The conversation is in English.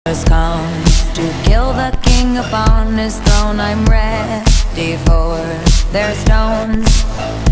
come to kill the king upon his throne. I'm ready for their stones.